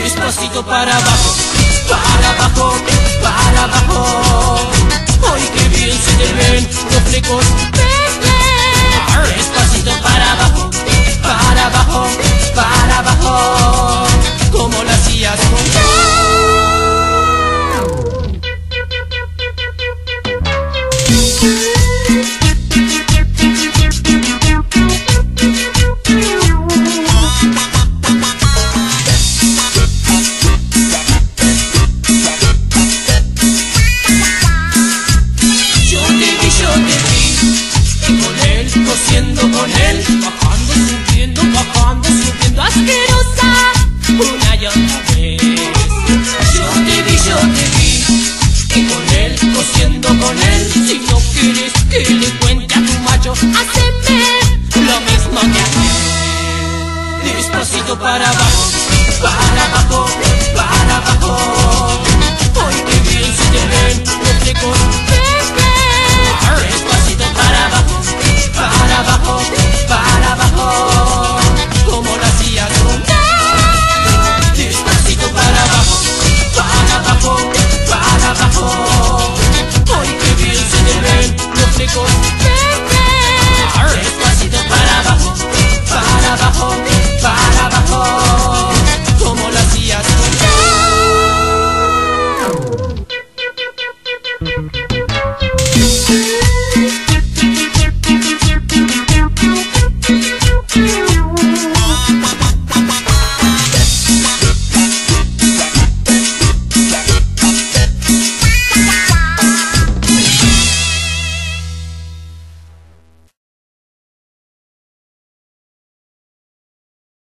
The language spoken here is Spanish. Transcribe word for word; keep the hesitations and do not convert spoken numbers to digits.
despacito para abajo, para abajo, para abajo. Ay, qué bien se te ven los flecos, despacito para abajo, para abajo, para abajo, como lo hacías conmigo. Cosiendo con él, bajando, subiendo, bajando, subiendo, asquerosa, una y otra vez.